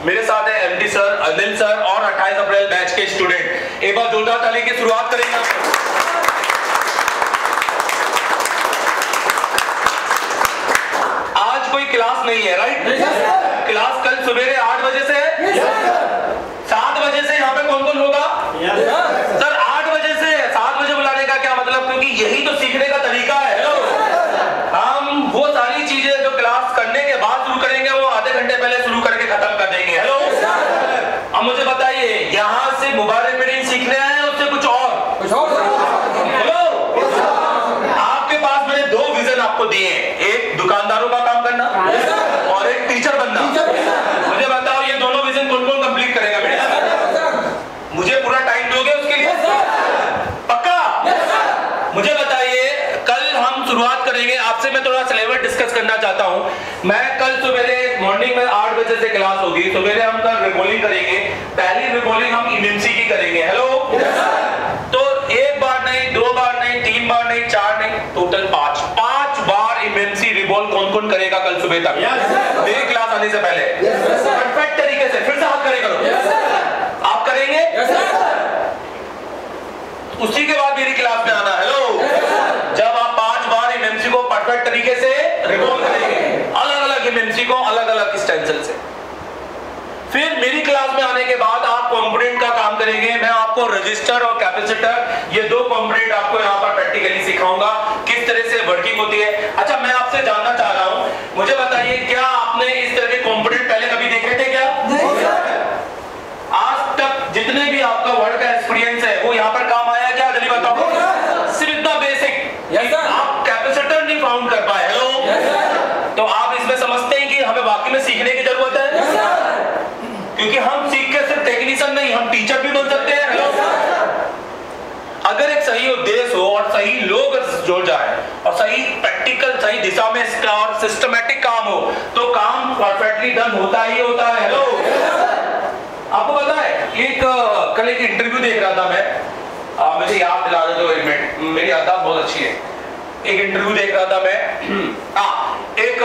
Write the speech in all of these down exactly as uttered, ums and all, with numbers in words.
मेरे साथ है एमडी सर, अनिल सर और अट्ठाईस अप्रैल बैच के स्टूडेंट। एक बार जोरदार ताली की शुरुआत करेंगे। आज कोई क्लास नहीं है, राइट? yes, क्लास कल सुबह आठ बजे से है। yes, सात बजे से यहाँ पे कौन कौन होगा? yes, सर आठ बजे से सात बजे बुलाने का क्या मतलब? क्योंकि यही तो सीखने का तरीका है। हम वो सारी चीजें जो क्लास करने के बाद शुरू करेंगे वो आधे घंटे पहले शुरू करके खत्म कर देंगे। हेलो, अब मुझे बताइए, यहाँ से मोबाइल रिपेयरिंग सीखने आए हैं उससे कुछ और? कुछ और? हेलो, आपके पास मैंने दो विजन आपको दिए हैं, एक दुकानदारों का काम करना और एक टीचर बनना। मुझे बताओ ये दोनों विजन कौन कौन कंप्लीट करेगा? मेरे मुझे पूरा टाइम दोगे उसके लिए? पक्का? मुझे बताइए, कल हम शुरुआत करेंगे। आपसे मैं थोड़ा सिलेबस डिस्कस करना चाहता हूं। मैं कल सवेरे मॉर्निंग में आठ बजे से क्लास होगी। सवेरे हम कल रिकॉलिंग करेंगे। पहली रिकॉलिंग हम इमेंसी की करेंगे। हेलो, तो एक बार नहीं, दो बार नहीं, तीन बार नहीं, चार नहीं, टोटल पांच पांच बार इमेंसी रिवॉल्व कौन कौन करेगा कल सुबह तक? मेरी क्लास आने से पहले परफेक्ट तरीके से। फिर से हाथ खड़े करो। आप करेंगे? उसी के बाद मेरी क्लास में आना। हेलो, जब आप पांच बार इमेंसी को परफेक्ट तरीके से रिवॉल्व करेंगे, अलग अलग इमेंसी को अलग अलग स्टेंसिल से, फिर मेरी क्लास में आने के बाद आप कंपोनेंट का काम करेंगे। मैं आपको रजिस्टर और कैपेसिटर, ये दो कंपोनेंट आपको यहाँ पर प्रैक्टिकली सिखाऊंगा किस तरह से वर्किंग होती है। अच्छा, मैं आपसे जानना चाह रहा हूँ, मुझे बताइए, क्या आपने इस तरह के कंपोनेंट पहले कभी देखे थे क्या? आज तक जितने भी आपका वर्ड का एक्सपीरियंस है वो यहाँ पर काम आया क्या? जल्दी बताओ। सिर्फ इतना बेसिक, आप कैपेसिटर नहीं फाउंड कर पाए। हेलो, तो आप इसमें समझते हैं कि हमें वाकई में सीखने की जरूरत है, क्योंकि हम सीख के सिर्फ टेक्नीशियन नहीं, हम टीचर भी बन सकते हैं। हेलो, अगर एक सही उद्देश्य हो और सही लोग जुड़ जाए और सही प्रैक्टिकल, सही दिशा में और सिस्टमैटिक काम हो तो काम परफेक्टली डन होता ही होता है। हेलो, आपको पता है, एक कल एक इंटरव्यू देख रहा था मैं, आ, मुझे याद दिला दो दो एक मिनट, मेरी याददाश्त बहुत अच्छी है। एक इंटरव्यू देख रहा था मैं, आ, एक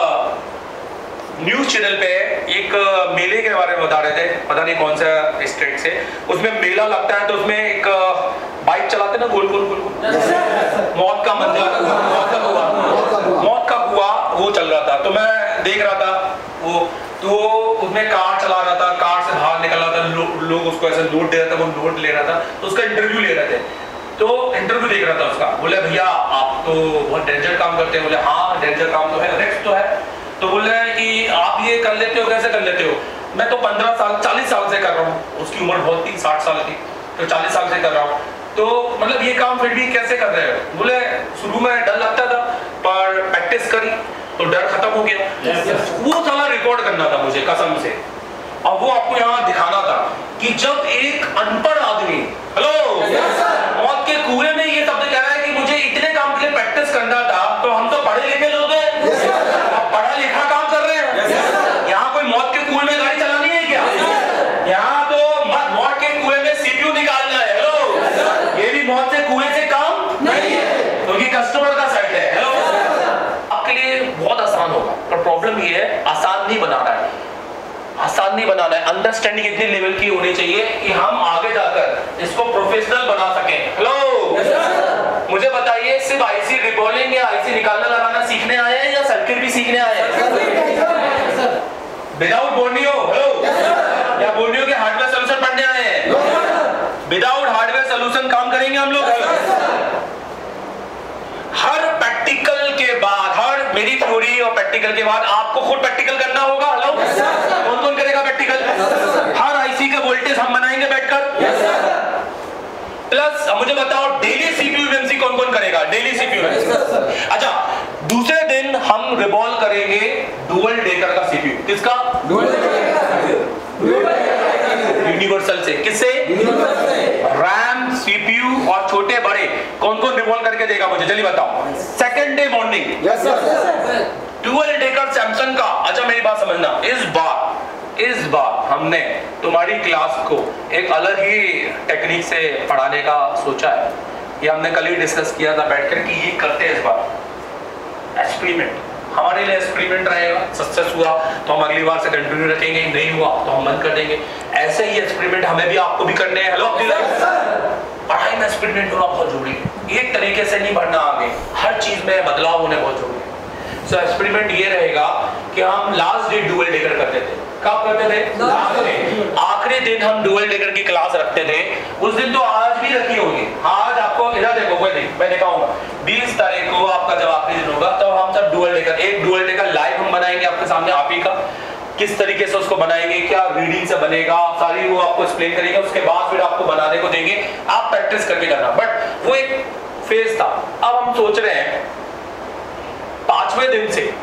न्यूज चैनल पे एक मेले के बारे में बता रहे थे, पता नहीं कौन सा स्टेट से। उसमें मेला लगता है तो उसमें एक बाइक चलाते ना, गोल गोल गोल गोल, मौत का मंदिर, मौत का कुआं, मौत का कुआं वो चल रहा था। तो मैं देख रहा था वो, तो उसमें कार चला रहा था, कार से बाहर निकल रहा था, लो, लोग उसको ऐसे नोट दे रहा था, वो नोट ले रहा था, तो उसका इंटरव्यू ले रहे थे। तो इंटरव्यू देख रहा था उसका, बोले भैया आप तो बहुत डेंजर काम करते हैं। बोले हाँ डेंजर काम तो है, रिस्क तो है। तो बोले कि आप ये कर लेते हो, कैसे कर लेते हो? मैं तो पंद्रह साल चालीस साल से कर रहा हूँ। उसकी उम्र बहुत थी, साठ साल की, तो चालीस साल से कर रहा हूँ। तो मतलब ये काम फिर भी कैसे कर रहे हो? बोले शुरू में डर लगता था, पर प्रैक्टिस करी तो डर खत्म हो गया। yes, yes. वो साला रिकॉर्ड करना था मुझे कसम से, और वो आपको यहाँ दिखाना था कि जब एक अनपढ़ आदमी, हेलो, yes, मौत के कुएं में ये शब्द कह रहा है कि मुझे इतने काम के लिए प्रैक्टिस करना था, तो हम तो पढ़े लिखे लोग हैं, yes, अब पढ़ा लिखा काम कर रहे हैं। yes, यहाँ कोई मौत के कुएं में गाड़ी चलानी है क्या? yes, यहाँ तो मौत के कुएं में सीपीयू निकालना है। हेलो, yes, ये भी मौत से कुएं से काम नहीं है, क्योंकि कस्टमर का सेट है। हेलो, आपके लिए बहुत आसान होगा, पर प्रॉब्लम ये है आसान नहीं बनाना है, आसान नहीं बनाना है। अंडरस्टैंडिंग इतनी लेवल की होनी चाहिए कि हम आगे जाकर इसको प्रोफेशनल बना सकें। हेलो, yes, मुझे बताइए, सिर्फ आईसी रिबॉलिंग या आईसी निकालना लगाना सीखने आए हैं या सर्किट भी सीखने आए हैं? विदाउट बोर्नियो, हेलो, या बोर्नियो के हार्डवेयर सॉल्यूशन पढ़ने आए हैं? विदाउट हार्डवेयर सॉल्यूशन काम करेंगे हम लोग? हर प्रैक्टिकल के बाद, हर मेरी थ्योरी और प्रैक्टिकल के बाद आपको खुद प्रैक्टिकल करना होगा। हेलो, कौन कौन करेगा प्रैक्टिकल? हर आईसी का वोल्टेज हम बनाएंगे बैठकर। प्लस मुझे बताओ, डेली सीपीयू इमेंसी कौन कौन करेगा? Daily CPU. अच्छा, दूसरे दिन हम रिवॉल्व करेंगे डुअल डेकर का सीपीयू। किसका? यूनिवर्सल से। किससे? रैम, सीपीयू और छोटे बड़े कौन कौन रिवॉल्व करके देगा मुझे जल्दी बताओ। Second day morning. Yes sir. Dual decker Samsung का। अच्छा मेरी बात समझना, इस बार इस बार हमने तुम्हारी क्लास को एक अलग ही टेक्निक से पढ़ाने का सोचा है। ये हमने कल ही डिस्कस किया था बैठकर कि ये करते हैं इस बार एक्सपेरिमेंट। हमारे लिए एक्सपेरिमेंट रहेगा, सक्सेस हुआ तो हम अगली बार से कंटिन्यू रखेंगे, नहीं हुआ तो हम बंद कर देंगे। ऐसे ही एक्सपेरिमेंट हमें भी आपको भी करने हैं। हेलो, पढ़ाई में एक्सपेरिमेंट होना बहुत जरूरी है, एक तरीके से नहीं बढ़ना आगे, हर चीज में बदलाव होने बहुत जरूरी है। सो एक्सपेरिमेंट ये रहेगा कि हम लास्ट डे डुअल डेकर करते थे। कब करते थे? लास्ट डे, आखिरी दिन हम डुअल डेकर की क्लास रखते थे। उस दिन तो आज भी रखी होगी, आज आपको इधर देखो, कोई नहीं मैं दिखाऊंगा, बीस तारीख को आपका जब आखिरी दिन होगा तब हम सब डुअल डेकर, एक डुअल डेकर लाइव हम बनाएंगे आपके सामने, आप ही का किस तरीके से उसको बनाएंगे, क्या रीडिंग से बनेगा, सारी वो आपको एक्सप्लेन करेंगे। उसके बाद फिर आपको बनाने को देंगे, आप प्रैक्टिस करके करना। बट वो एक फेज था। अब हम सोच रहे हैं पांचवें दिन से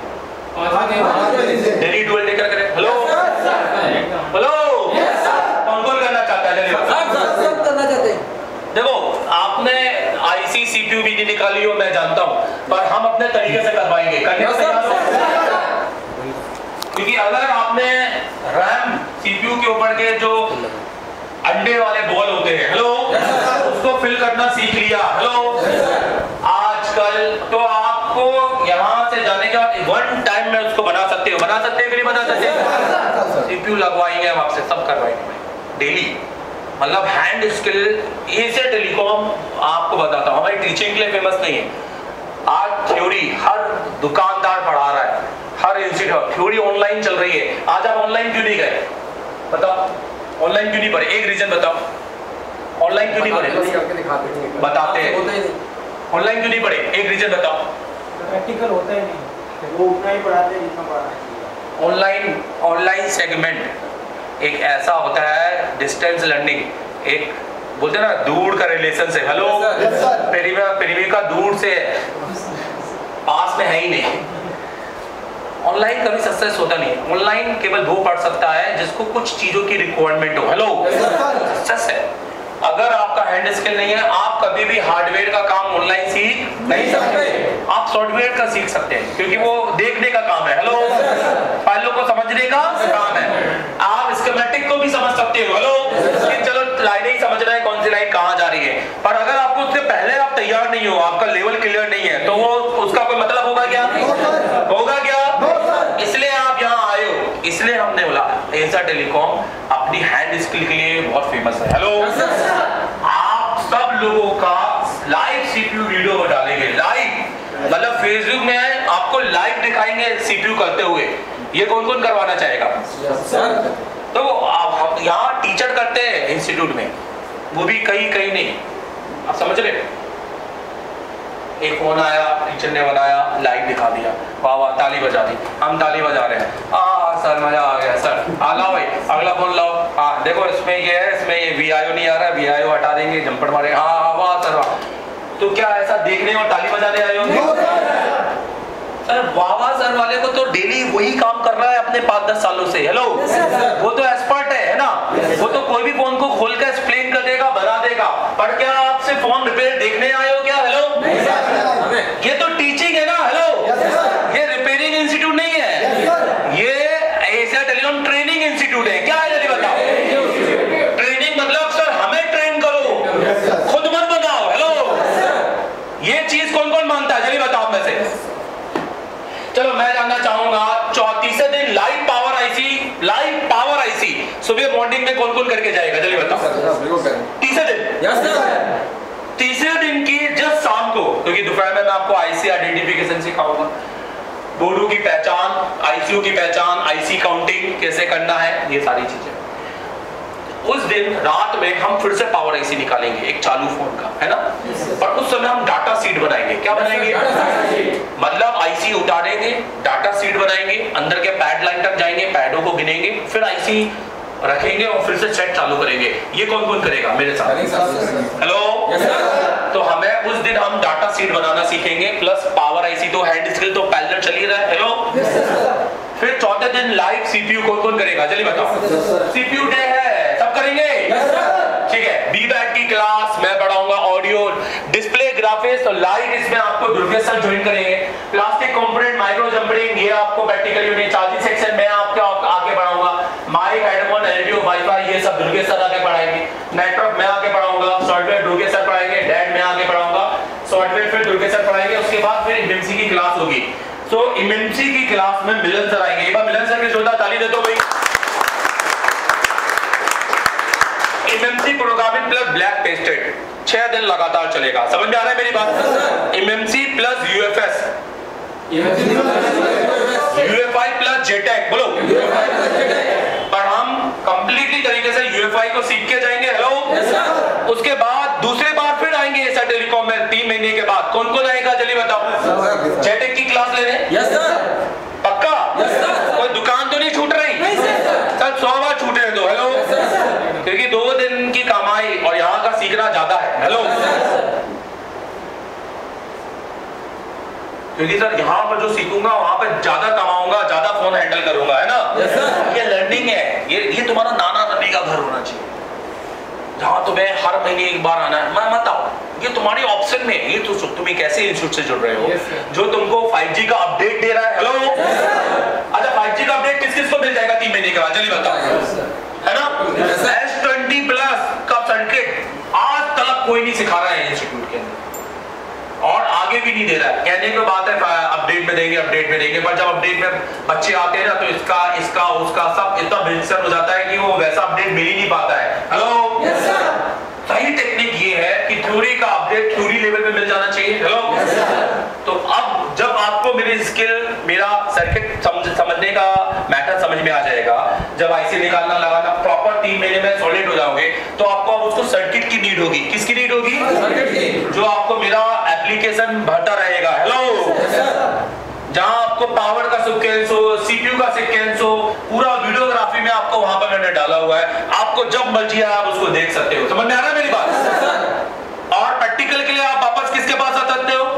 डेली डुअल डेकर करें। हेलो हेलो, कौन कौन करना चाहता है? सब करना चाहते हैं। देखो, आपने आईसी सीपीयू भी नहीं निकाली हो मैं जानता हूं, पर हम अपने तरीके से करवाएंगे। करने को तैयार हो? क्योंकि अगर आपने रैम सीपीयू के ऊपर के जो अंडे वाले बॉल होते हैं, हेलो, उसको फिल करना सीख लिया, हेलो, आजकल तो आपको यहां से जाने का वन टाइम में उसको बना सकते हो, बना सकते हैं कि नहीं बना सकते? सीपीयू लगवाएंगे हम आपसे, सब करवाएंगे डेली। मतलब हैंड स्किल, एशिया टेलीकॉम आपको बताता हूँ हमारी टीचिंग के लिए फेमस नहीं है। आज थ्योरी हर दुकानदार पढ़ा रहा है, हर इंस्टीट्यूट थ्योरी ऑनलाइन चल रही है। आज आप ऑनलाइन क्यों नहीं गए? बताओ, ऑनलाइन क्यों नहीं पढ़े? एक रीजन बताओ, ऑनलाइन क्यों नहीं पढ़े? बताते हैं ऑनलाइन क्यों नहीं पढ़े, एक रीजन बताओ। प्रैक्टिकल होता ही नहीं, वो उतना ही पढ़ाते हैं जितना पढ़ाना चाहिए। ऑनलाइन ऑनलाइन सेगमेंट एक ऐसा होता है, डिस्टेंस लर्निंग, एक बोलते हैं ना दूर का रिलेशन से। हेलो, पेरिमी का दूर से पास में है ही नहीं। ऑनलाइन कभी सक्सेस होता नहीं है। ऑनलाइन केवल वो पढ़ सकता है जिसको कुछ चीजों की रिक्वायरमेंट हो। हेलो, सक्सेस है। अगर आपका हैंड स्किल नहीं है, आप कभी भी हार्डवेयर का काम ऑनलाइन सीख नहीं सकते। आप सॉफ्टवेयर का सीख सकते हैं, क्योंकि वो देखने का काम है। हेलो, फाइलों को समझने का काम है। आप स्कीमेटिक को भी समझ सकते हो। हेलो, कि चलो लाइनें ही समझ रहे हैं कौन सी लाइन कहाँ जा रही है, पर अगर आपको उससे पहले आप तैयार नहीं हो, आपका लेवल क्लियर नहीं है, तो वो उसका कोई मतलब होगा क्या? होगा क्या? इसलिए आप यहाँ आए हो, इसलिए हमने बोला एशिया टेलीकॉम अपनी हैंड स्किल के लिए बहुत फेमस है। हेलो, आप सब लोगों का लाइव सीपीयू वीडियो डालेंगे, लाइव मतलब फेसबुक में आपको लाइव दिखाएंगे सीपीयू करते हुए। ये कौन कौन करवाना चाहेगा? तो आप यहाँ टीचर करते हैं इंस्टीट्यूट में, वो भी कहीं कहीं नहीं, आप समझ रहे? एक फोन आया, टीचर ने बनाया, लाइव दिखा दिया, वाह वाह, ताली बजा दी, हम ताली बजा रहे हैं, हाँ सर मजा आ गया सर, हाँ लाओ भाई अगला फोन लाओ, हाँ देखो इसमें ये है, इसमें ये वी आई ओ नहीं आ रहा, वी आई ओ हटा देंगे, जंपर मारे, हाँ हाँ वाह सर वाह। तो क्या ऐसा देखने और ताली बजाने आए होंगे? सर वाह वाह सर वाले को तो डेली वही काम कर रहा है अपने पाँच दस सालों से। हेलो, वो तो एक्सपर्ट है, है ना? वो तो कोई भी फोन को खोल कर एक्सप्लेन कर देगा, बना देगा। पर क्या आपसे फोन रिपेयर देखने आए हो क्या? हेलो, ये तो टीचिंग है ना। हेलो, ये रिपेयरिंग इंस्टीट्यूट नहीं है, ये एशिया टेलीकॉम ट्रेनिंग इंस्टीट्यूट है। क्या है जल्दी बताओ? ट्रेनिंग मतलब सर हमें ट्रेन करो, खुद मत बनाओ। हेलो, ये चीज कौन कौन मानता है जल्दी बताओ में से? चलो मैं जानना चाहूंगा, चौतीसवें दिन live power IC, live power IC सुबह मॉर्निंग में कौन कौन करके जाएगा जल्दी बताओ? तीसरे दिन, यस सर। तीसरे दिन की जस्ट शाम को, क्योंकि दोपहर में मैं आपको आईसी आइडेंटिफिकेशन सिखाऊंगा, बोर्डों की पहचान, आईसीयू की पहचान, आईसी काउंटिंग कैसे करना है, ये सारी चीजें। उस दिन रात में हम फिर से पावर आईसी निकालेंगे, एक चालू फोन का, है ना? पर उस समय हम डाटा सीट बनाएंगे। क्या बनाएंगे? मतलब आईसी उतारेंगे, डाटा सीट बनाएंगे, अंदर के पैड लाइन तक जाएंगे, पैडों को गिनेंगे, फिर आईसी रखेंगे और फिर से सेट चालू करेंगे। ये कौन कौन करेगा मेरे साथ? हेलो, तो हमें उस दिन हम डाटा सीट बनाना सीखेंगे, प्लस पावर आईसी। तो हैंड स्किल तो पैरेलल चल ही रहा है। हेलो, फिर चौथे दिन लाइव सीपीयू कौन कौन करेगा जल्दी बताओ? सीपीयू डे है, सब करेंगे, ठीक है? बी बैट की क्लास मैं पढ़ाऊंगा, ऑडियो, डिस्प्ले, ग्राफिक्स और लाइट, इसमें आपको दुर्गेश सर ज्वाइन करेंगे। प्लास्टिक कंपोनेंट, माइक्रो जंपरिंग, ये आपको प्रैक्टिकल यूनिट, चार्जिंग सेक्शन मैं आपको आके पढ़ाऊंगा, माइक, हेडफोन, एलडीओ, वाईफाई, ये सब दुर्गेश सर आके पढ़ाएंगे। नेटवर्क मैं आके पढ़ाऊंगा, सॉफ्टवेयर दुर्गेश सर पढ़ाएंगे, डैट मैं आके पढ़ाऊंगा, सॉफ्टवेयर फिर दुर्गेश सर पढ़ाएंगे। उसके बाद फिर एमसी की क्लास होगी। सो एमएमसी की क्लास में मिलन सर आएंगे। एक बार मिलन सर की जोरदार ताली दे दो भाई। MMC programming plus black pasted छह दिन लगातार चलेगा। समझ में आ रहा है मेरी बात? MMC plus UFS, UFI plus JTAG, बोलो पर हम कंप्लीटली तरीके से यूएफआई को सीख के जाएंगे। हेलो yes, उसके बाद दूसरे बार फिर आएंगे ऐसा टेलीकॉम में तीन महीने के बाद। कौन कौन आएगा जल्दी बताओ? जेटेक की क्लास लेने? Yes sir. पक्का? Yes sir. कोई दुकान तो नहीं छूट रही? नहीं सर। सर सौ बार छूटे हैं तो हेलो, क्योंकि दो दिन की कमाई और यहाँ का सीखना ज्यादा है। हेलो क्योंकि सर यहाँ पर जो सीखूंगा वहां पर ज्यादा कमाऊंगा, ज्यादा फोन हैंडल करूंगा, है ना? yes, ये लर्निंग है। ये ये तुम्हारा नाना नानी का घर होना चाहिए जहाँ तुम्हें हर महीने एक बार आना है। मैं बताओ ये तुम्हारी ऑप्शन में, ये तो तुम एक ऐसे इंस्टीट्यूट से जुड़ रहे हो yes, जो तुमको फाइव जी का अपडेट दे रहा है। हेलो yes, अच्छा फाइव जी का अपडेट किस किस को मिल जाएगा तीन महीने के बाद? चलिए बताओ yes, है ना? एस ट्वेंटी प्लस का सर्किट आज तक कोई नहीं सिखा रहा है इंस्टीट्यूट के अंदर और आगे भी नहीं दे रहा है। कहने की बात है अपडेट में देंगे, अपडेट में देंगे, पर जब अपडेट में बच्चे आते हैं ना तो इसका इसका उसका सब इतना मिक्सर हो जाता है कि वो वैसा अपडेट मिल ही नहीं पाता है। हेलो yes, सही टेक्निक ये है कि थ्योरी का अपडेट थ्योरी लेवल पे मिल जाना चाहिए। हेलो yes, तो अब जब आपको मेरी स्किल, मेरा सर्किट समझ, समझने का मैटर समझ में आ जाएगा, जब आईसी निकालना लगाना प्रॉपर तीन महीने में सॉलिड हो जाओगे तो आपको अब उसको सर्किट की नीड होगी। किसकी नीड होगी? सर्किट की। जो आपको मेरा एप्लीकेशन भरता रहेगा। हेलो जहां आपको पावर का सीक्वेंस हो, सीपीयू का सीक्वेंस हो, पूरा वीडियोग्राफी में आपको वहां पर मैंने डाला हुआ है। आपको जब मर्जी है आप उसको देख सकते हो। समझ में आ रहा है मेरी बात? और प्रैक्टिकल के लिए आप वापस किसके पास आ सकते हो?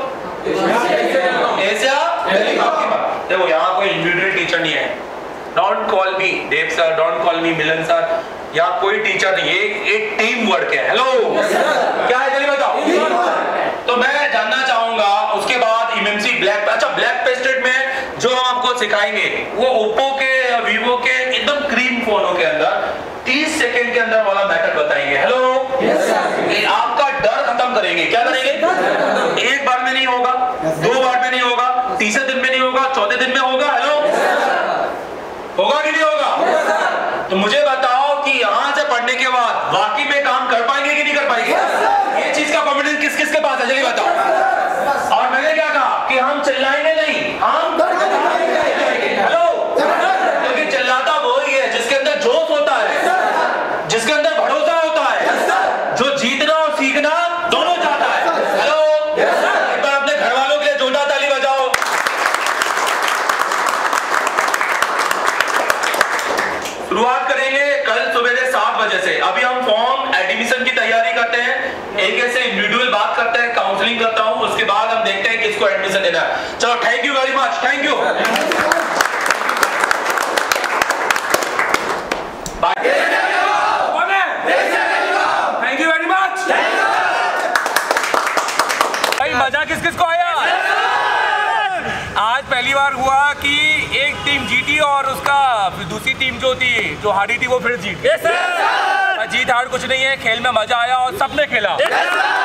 देखो यहाँ कोई इंडिविजुअल टीचर नहीं है। Don't call me Dev sir, don't call me Milan sir, यहाँ कोई टीचर नहीं है, एक टीम वर्क है। हेलो क्या है जल्दी बताओ। तो मैं जानना चाहूंगा उसके बाद एमएमसी ब्लैक, अच्छा ब्लैक पेस्टेड में जो हम आपको सिखाएंगे वो ओप्पो के, वीवो के एकदम क्रीम फोनों के अंदर तीस सेकंड के अंदर वाला मैथड बताएंगे। हेलो आपका डर खत्म करेंगे। क्या करेंगे? एक बार में नहीं होगा, दो बार में नहीं होगा, तीसरे दिन में नहीं होगा, चौथे दिन में होगा। हेलो होगा कि नहीं होगा? तो मुझे बताओ कि यहाँ से पढ़ने के बाद वाकई में काम कर पाएंगे कि नहीं कर पाएंगे? ये चीज का कॉन्फिडेंस किस किस के पास है चलिए बताओ। और मैंने क्या कहा कि हम चिल्लाएंगे नहीं, हम हेलो क्योंकि चिल्लाता वो ही है जिसके अंदर जोश होता है, जिसके अंदर भरोसा होता है, जो जीतना और सीखना दोनों चाहता है। हेलो एक बार अपने घर वालों के लिए जोरदार ताली बजाओ। शुरुआत करेंगे कल सुबह सात बजे से। अभी हम फॉर्म एडमिशन की तैयारी करते हैं, एक ऐसे इंडिविजुअल बात करते हैं, काउंसलिंग करता हूं, उसके बाद हम देखते हैं किसको एडमिशन देना है। चलो thank you very much, thank you thank you very much. भाई मजा किस किस को आया? आज पहली बार हुआ कि एक टीम जीती और उसका दूसरी टीम जो थी जो हारी थी वो फिर जीत गई। yes, जीत हार कुछ नहीं है, खेल में मजा आया और सबने खेला। yes,